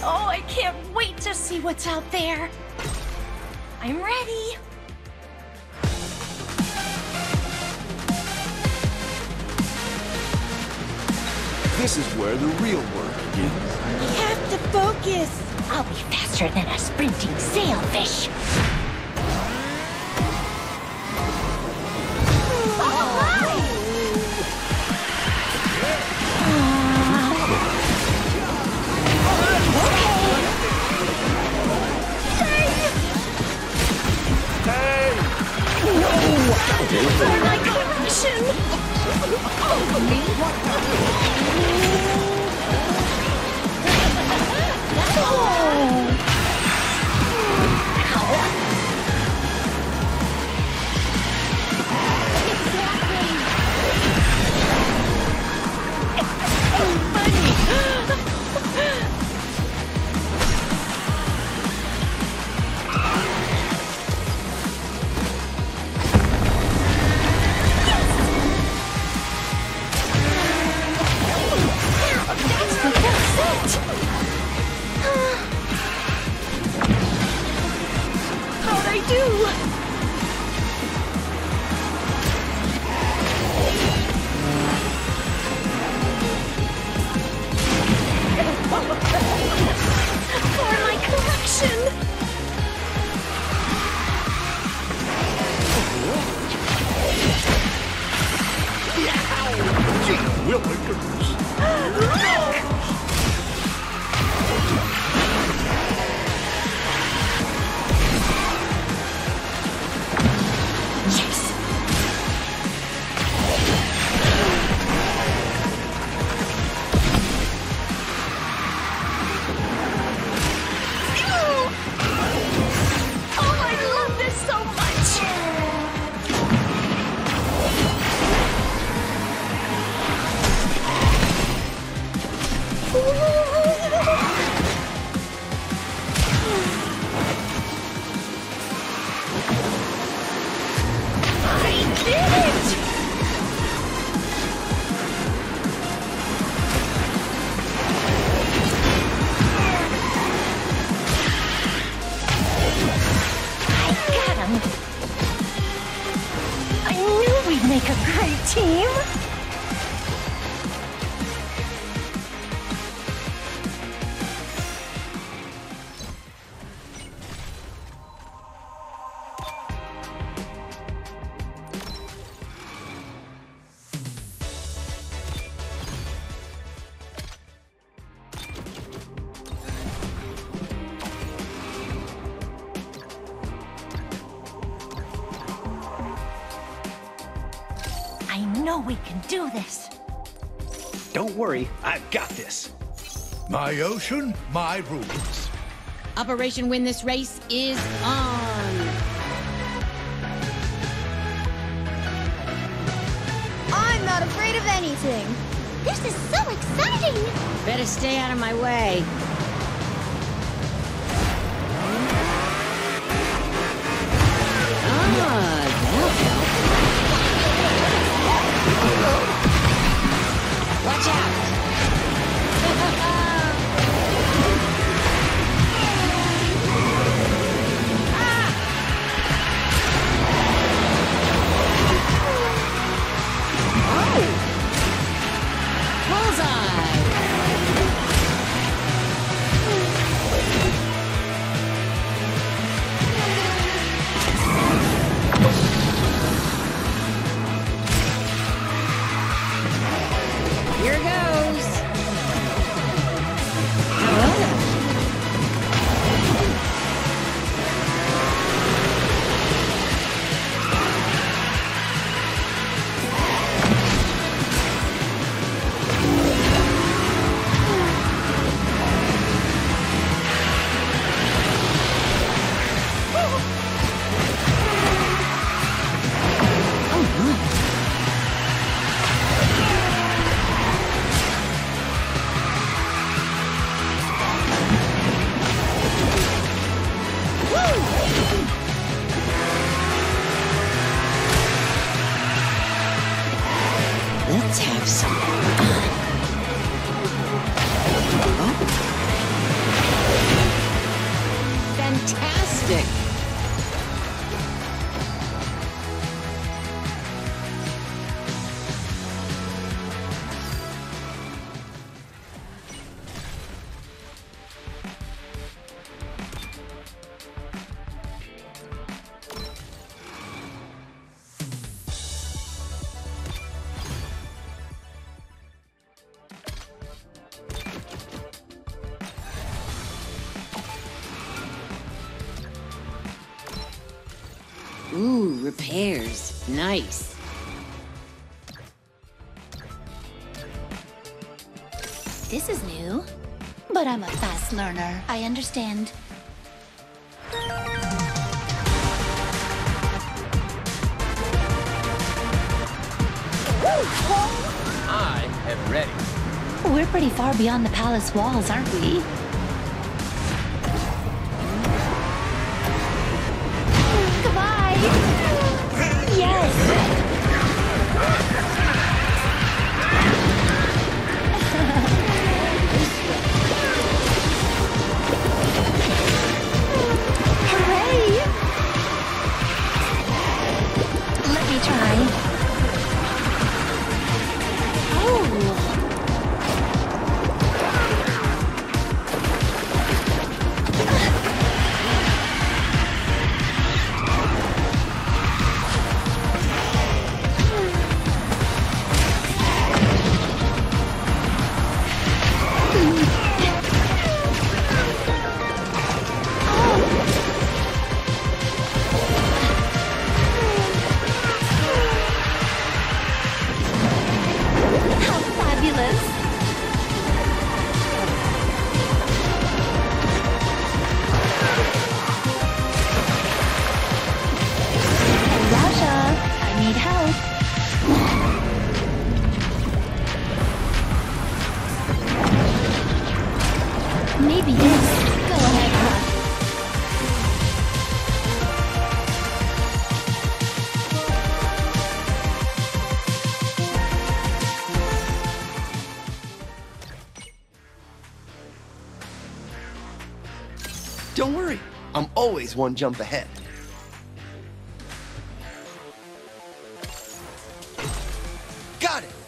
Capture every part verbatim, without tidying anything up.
Oh, I can't wait to see what's out there. I'm ready. This is where the real work begins. You have to focus. I'll be faster than a sprinting sailfish. For my collection! Oh, me? Oh. We can do this. Don't worry, I've got this. My ocean, my rules. Operation Win This Race is on. I'm not afraid of anything. This is so exciting. Better stay out of my way. Ah, that'll help. Watch out! Let's have some fun. Oh. Ooh, repairs. Nice. This is new, but I'm a fast learner. I understand. I am ready. We're pretty far beyond the palace walls, aren't we? Goodbye! Yes! Hooray! Let me try. Maybe this. Go ahead, Huff. Don't worry, I'm always one jump ahead. Got it!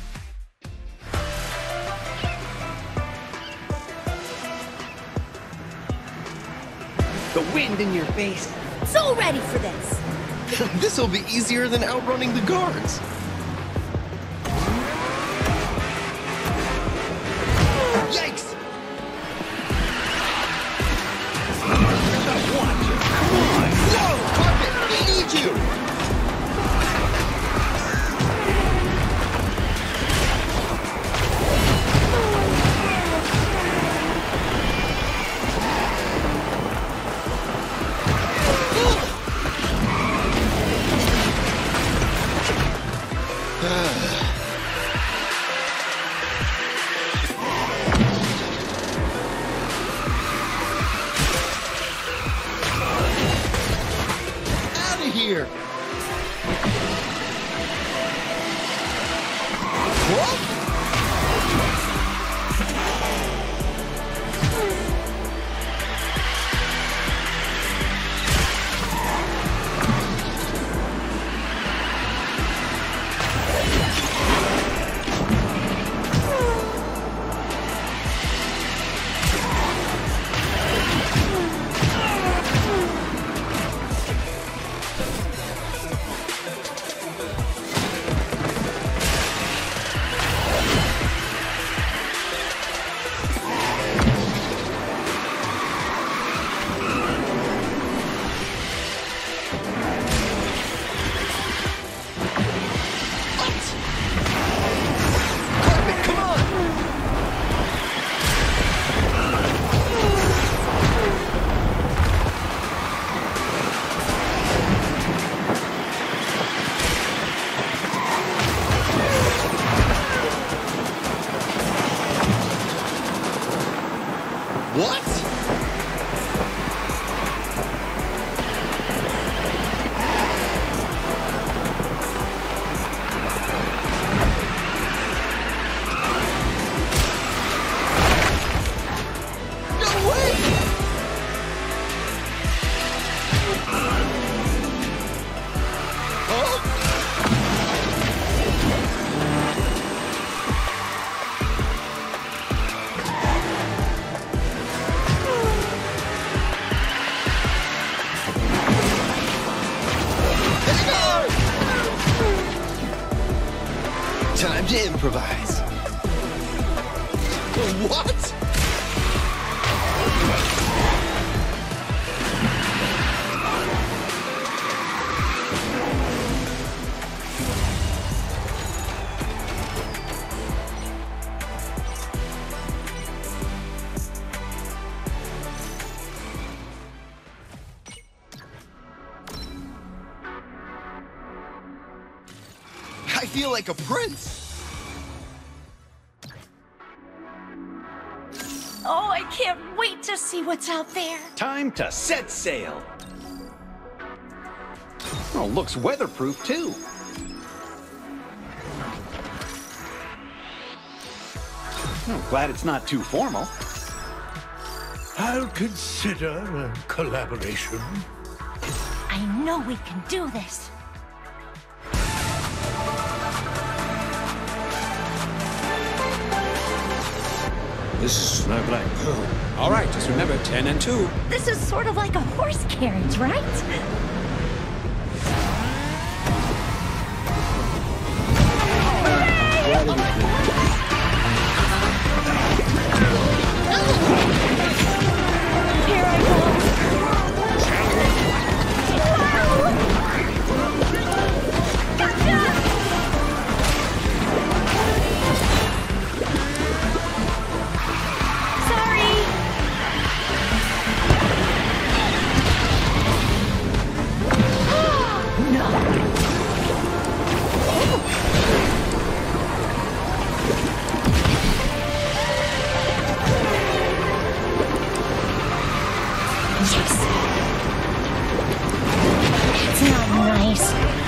The wind in your face. So ready for this. This'll be easier than outrunning the guards. Yikes! No! Carpet! We need you! Here. What? What? No way! Oh? Time to improvise. What? I feel like a prince. Oh, I can't wait to see what's out there. Time to set sail. Oh, looks weatherproof too. Oh, glad it's not too formal. I'll consider a collaboration. I know we can do this. This is no black pearl. All right, just remember ten and two. This is sort of like a horse carriage, right? Here I go. Gotcha! Sorry. No. Yes. It's not nice.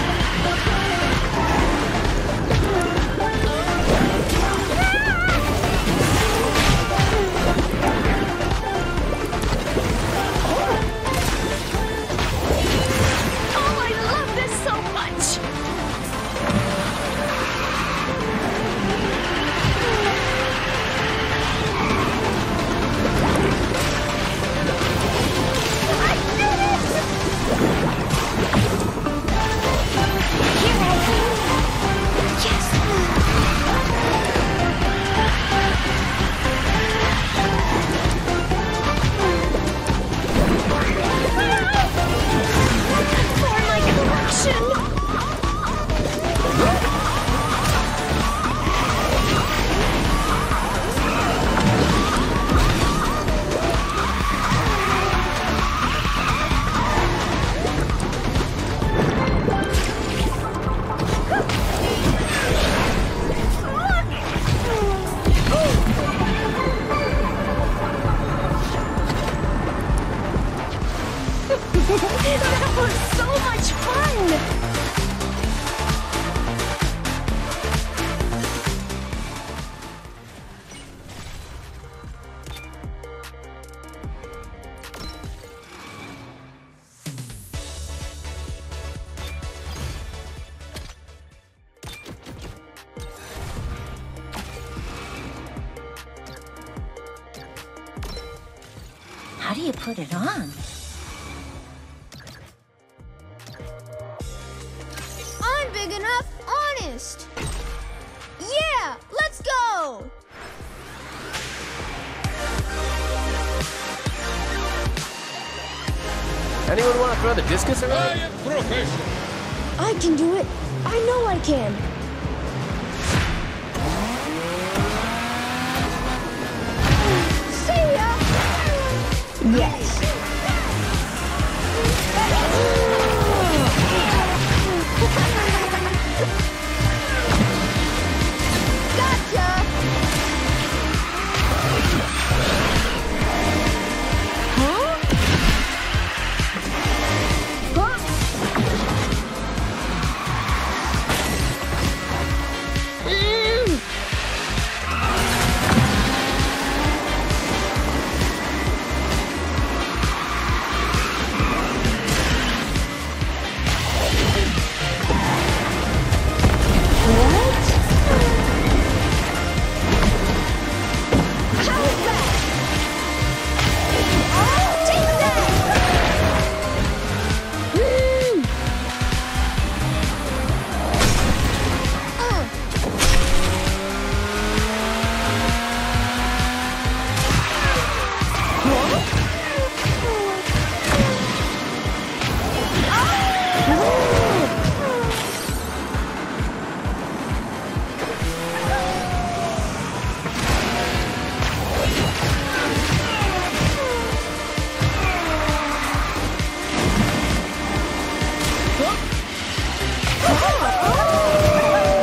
Oh, I love this so much. I did it! Here I go. Yes. For my collection. That was so much fun! How do you put it on? I'm big enough, honest. Yeah, let's go. Anyone want to throw the discus around? I am professional. I can do it. I know I can. See ya. Yes. Gotcha. Huh? Huh? Mm. Oh!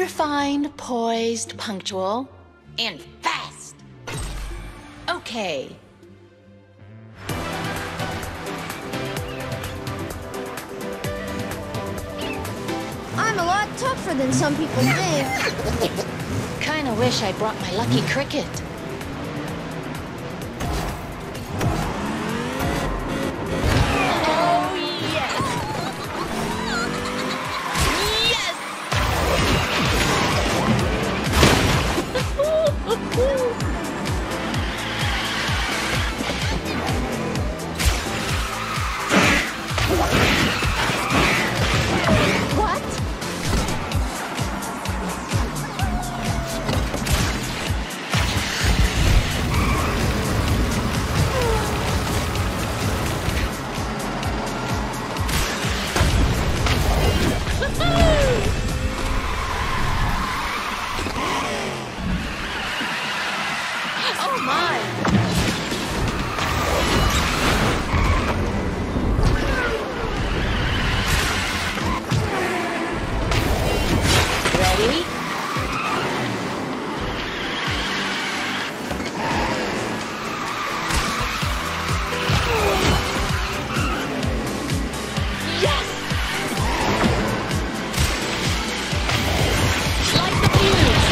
refined, poised, punctual, and fast. Okay. I'm a lot tougher than some people think. Kinda wish I brought my lucky cricket. Oh, yes! Yes! What? Oh my! Ready? Yes! Light the fuse!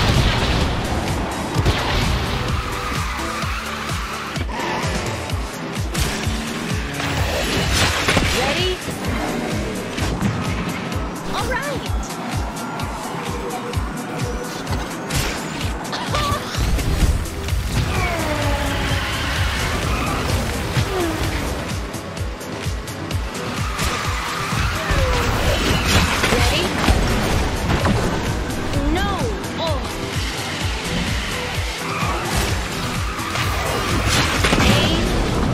Ready? All right. Ready? No. Oh. Aim.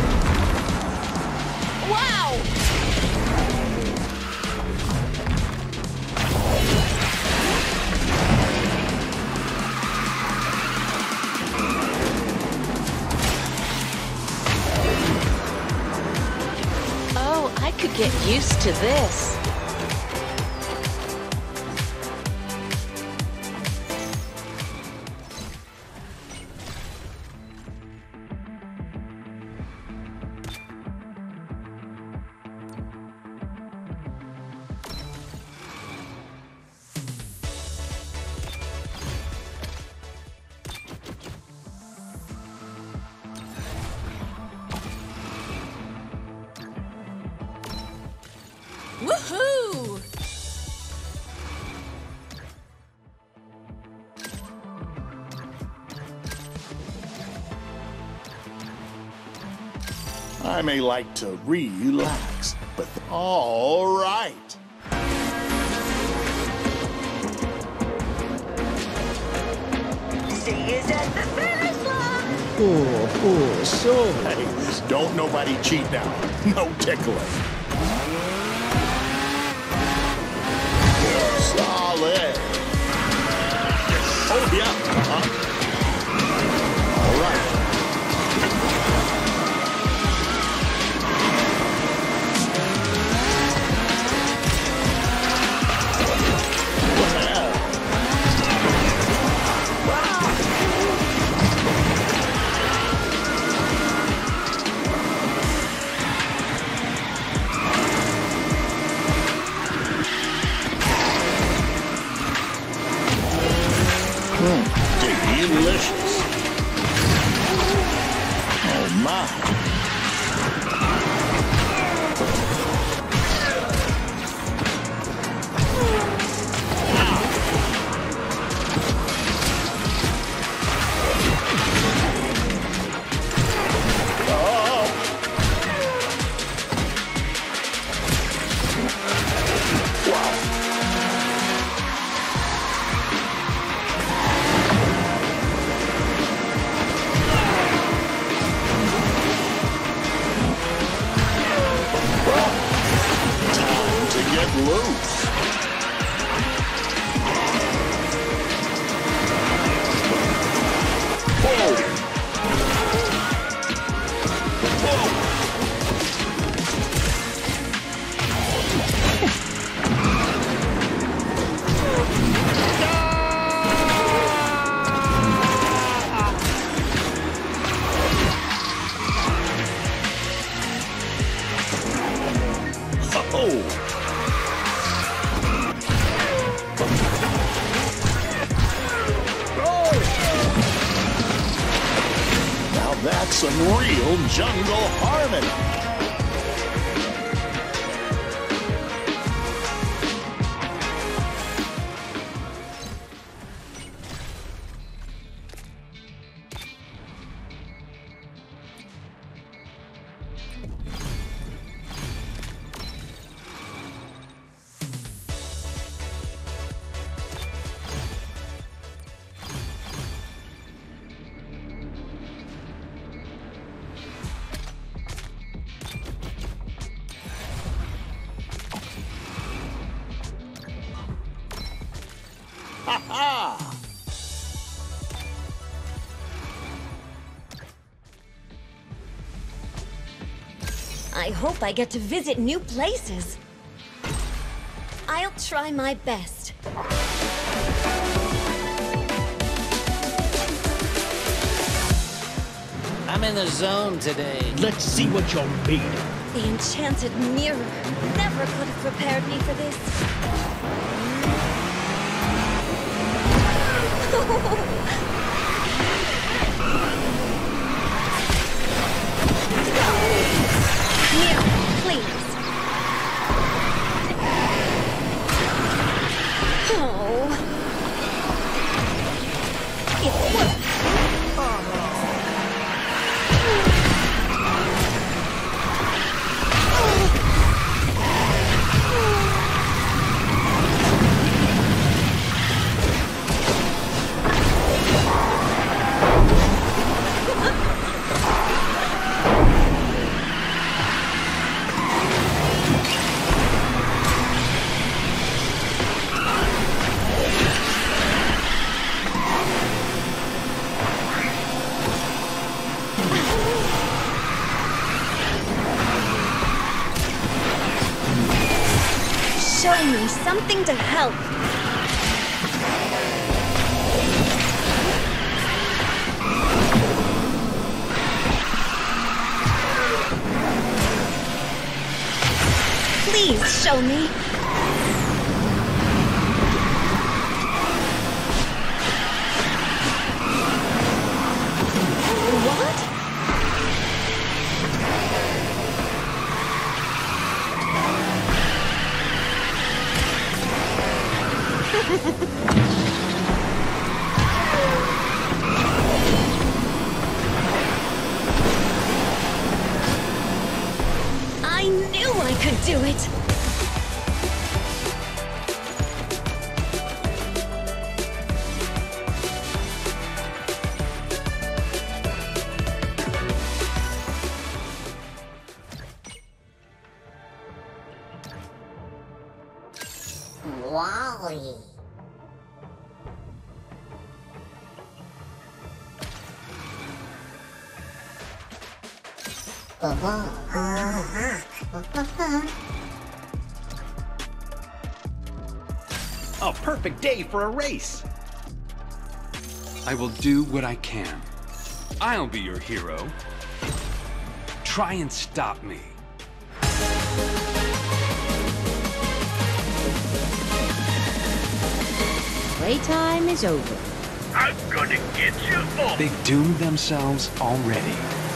Wow. Oh, I could get used to this. Woohoo! I may like to relax, but all right. See you at the finish line. Poor, poor soul. Hey, don't nobody cheat now. No tickling. Solid. Oh, yeah. Uh-huh. All right. Delicious. Oh my. some real jungle harmony. I hope I get to visit new places. I'll try my best. I'm in the zone today. Let's see what you're made of. The enchanted mirror never could have prepared me for this. Mirror, please. Oh. It worked. Show me something to help. Please show me. What? I knew I could do it! Wally. A perfect day for a race. I will do what I can. I'll be your hero. Try and stop me. Playtime is over. I'm gonna get you all. They doomed themselves already.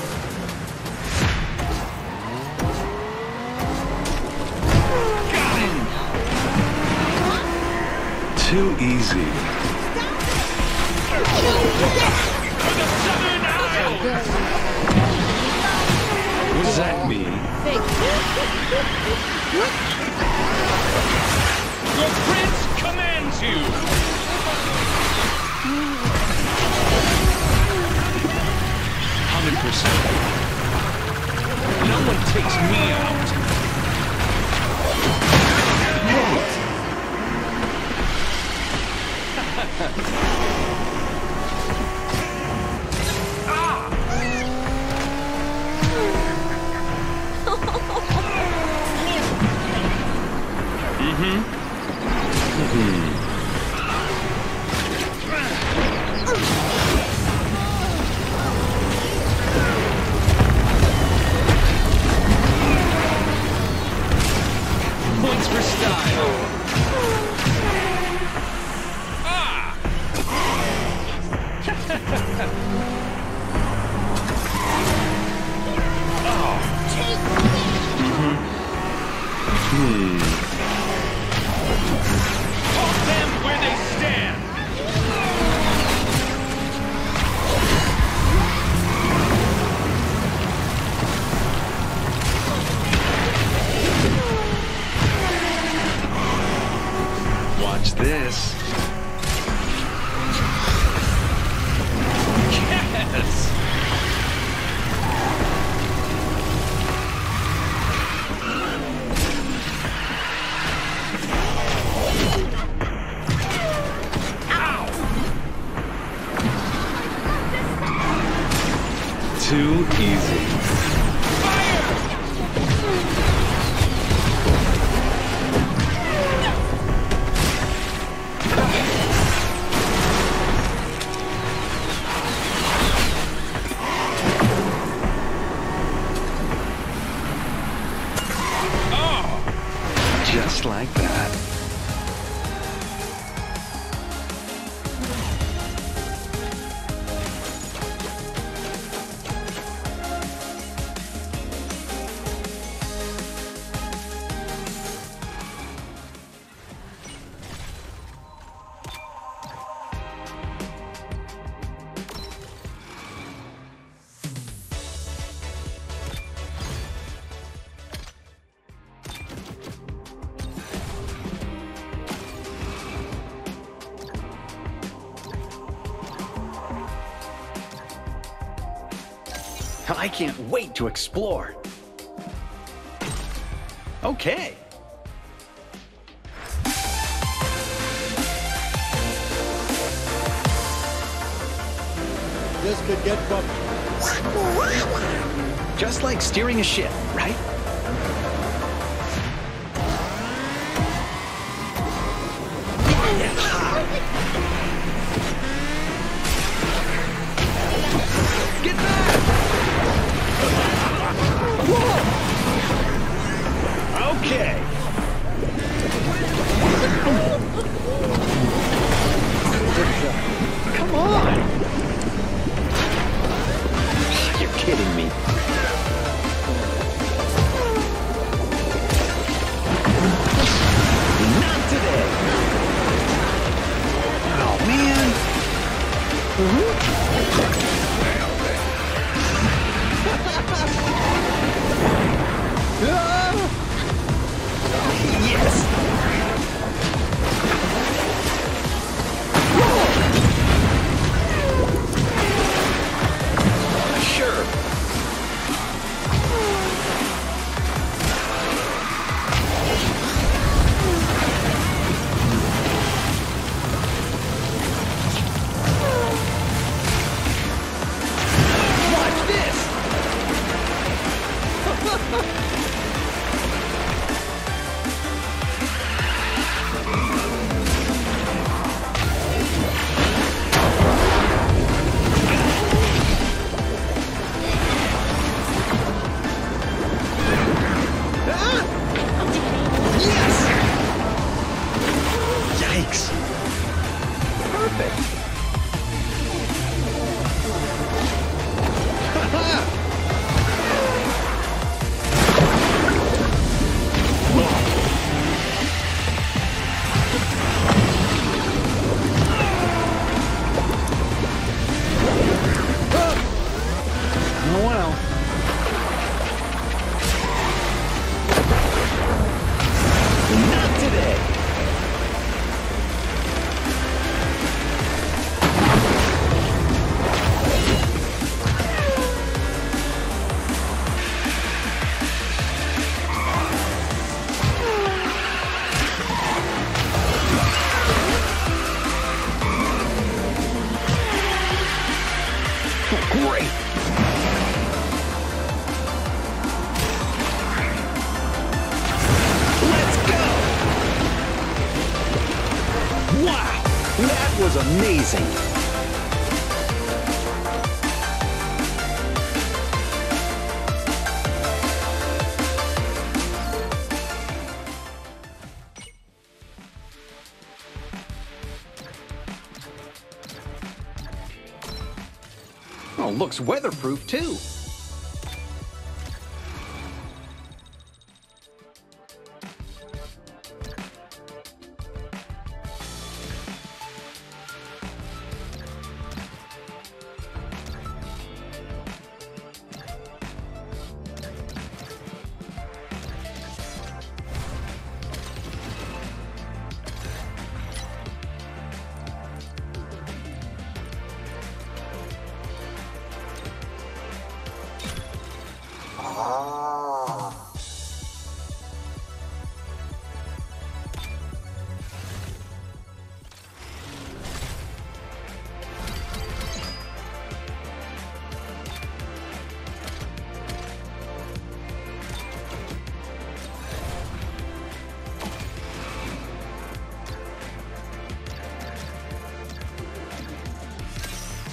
Too easy. What does that mean? Your prince commands you. Hundred percent. No one takes me out. Mm-hmm. Mm-hmm. this. Yes! Too easy. Oh! Just like that. I can't wait to explore. Okay. This could get bumpy. Just like steering a ship, right? Get back! Okay. Come on. You're kidding me. Not today. Oh, man. Mm-hmm. Yes! Sure. Watch this! Was amazing. Oh, looks weatherproof too.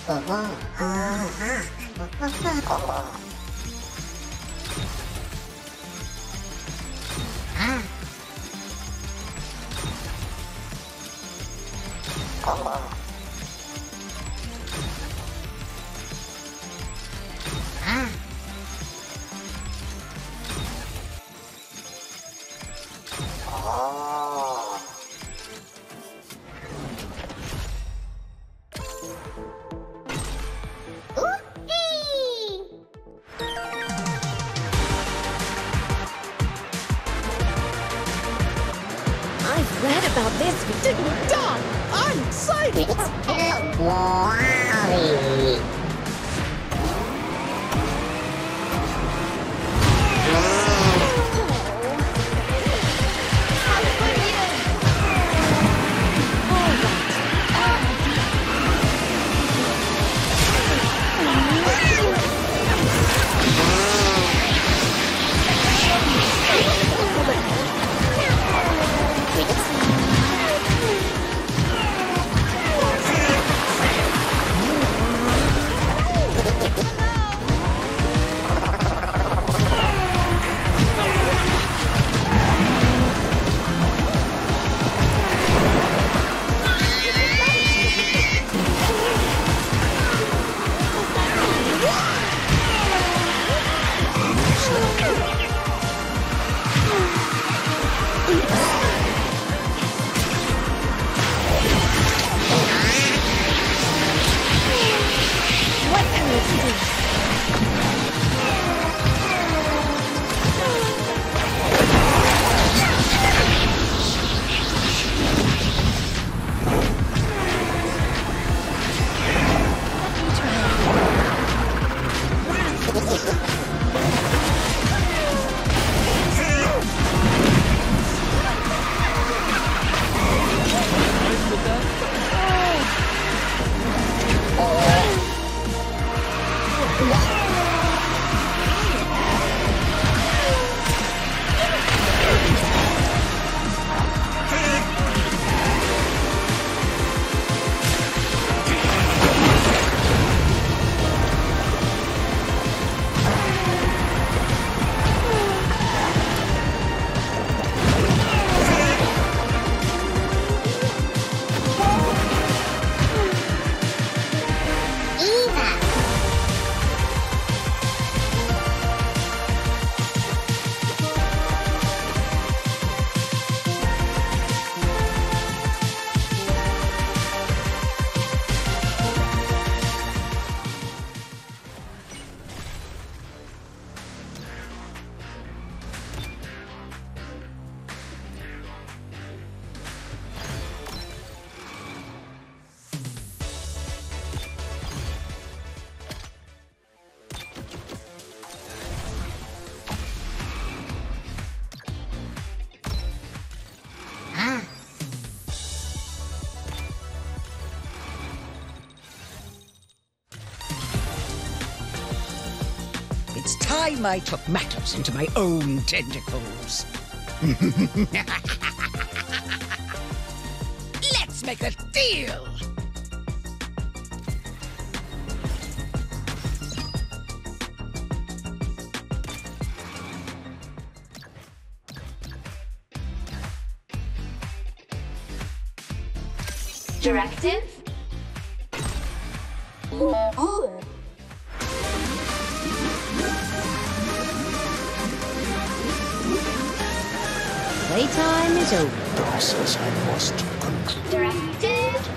I've read about this. Ding dong! I'm excited! It's time I took matters into my own tentacles. Let's make a deal! Directive? Ooh. Playtime is over. Process I must conclude. Directive?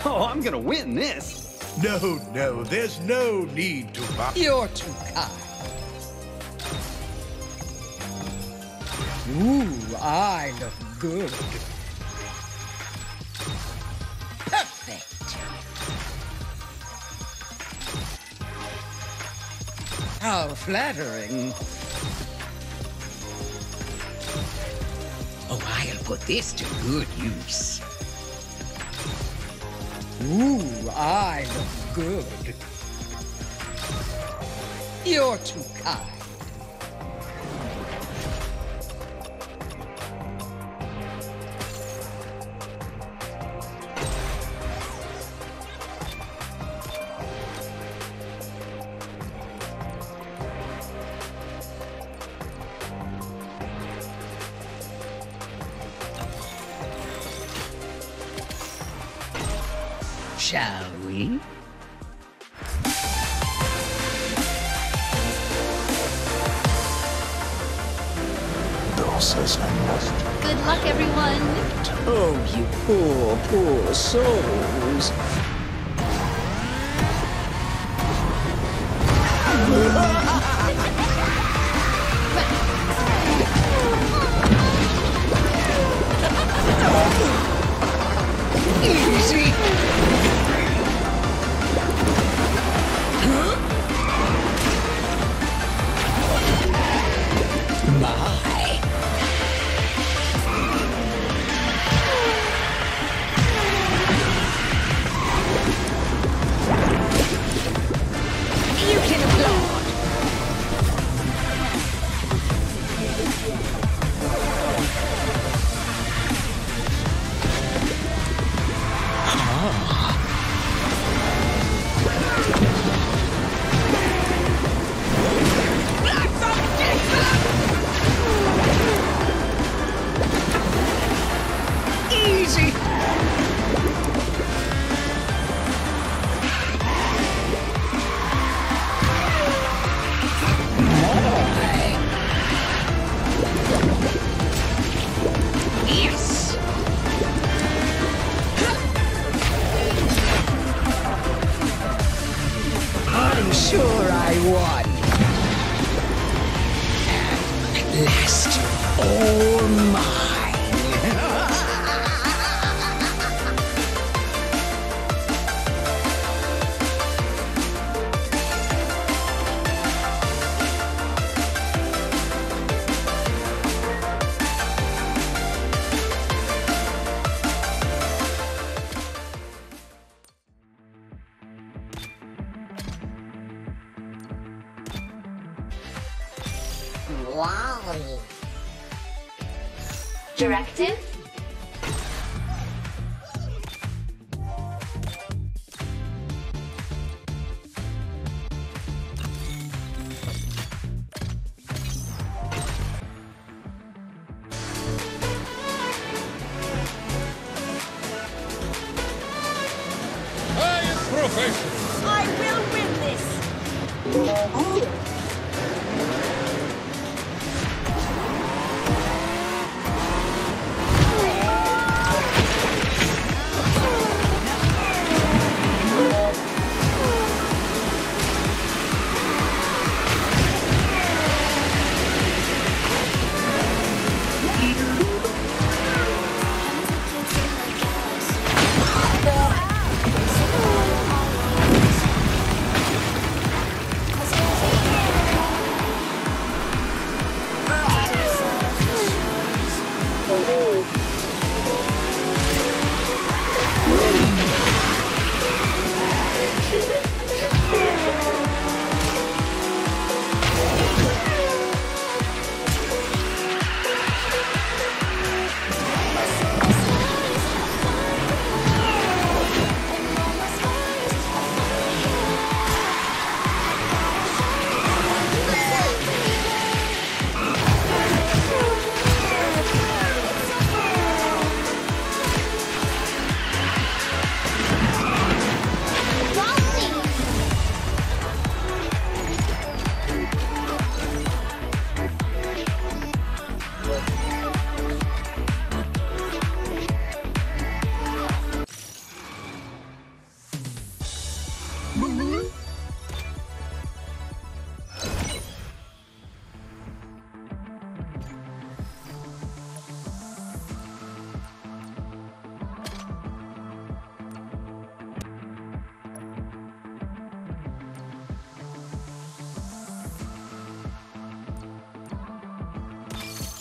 Oh, I'm gonna win this. No, no, there's no need to buy. You're too kind. Ooh, I look good. Perfect. How flattering. Oh, I'll put this to good use. Ooh, I look good. You're too kind. Shall we? Bill says I must. Good luck, everyone. Oh, you poor, poor souls. Easy. My. You can applaud. Easy. Yes. I'm sure I won. At last, all mine. Wow. Directive? Highest profession. I will win this!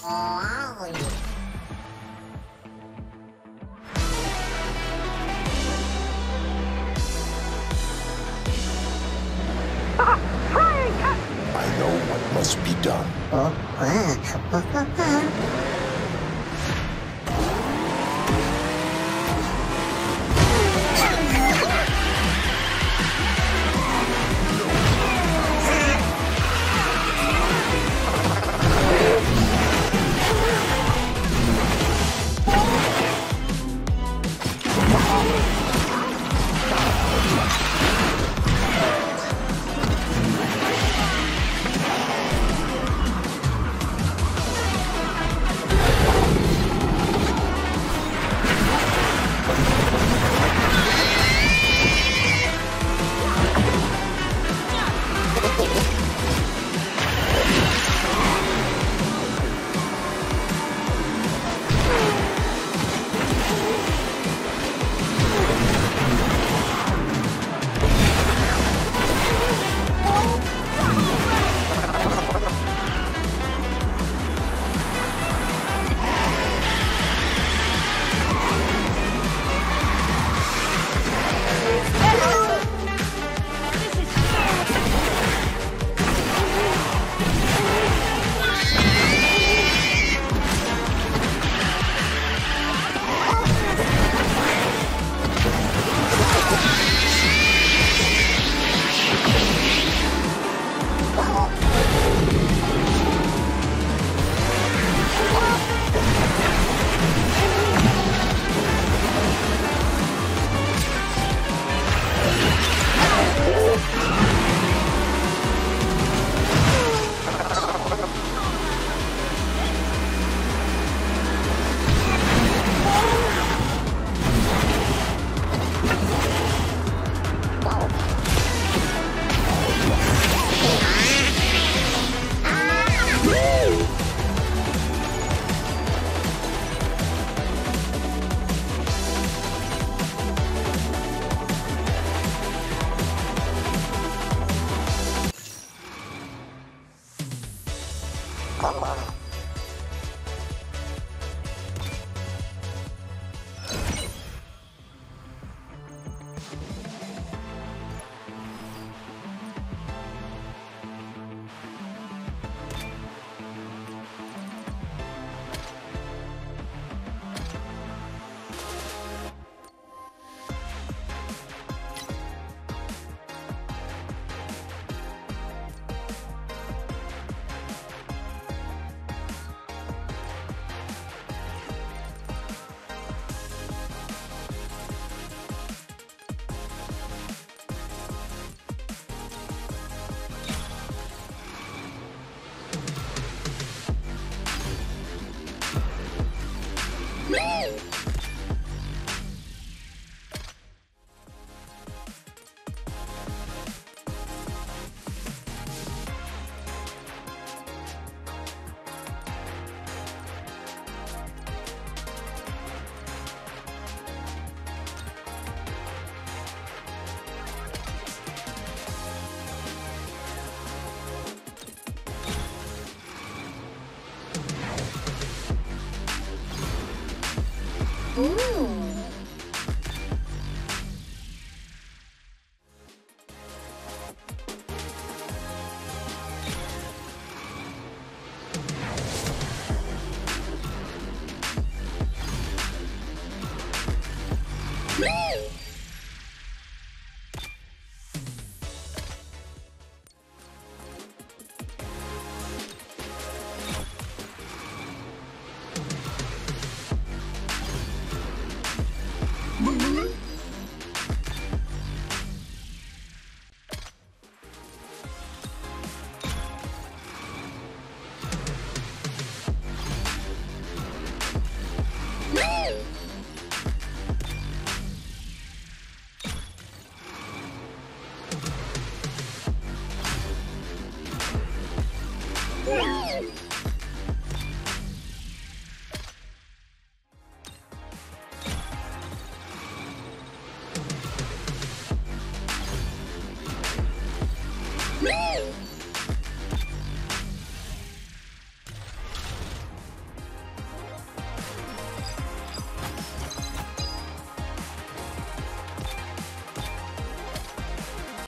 I know what must be done. Woo!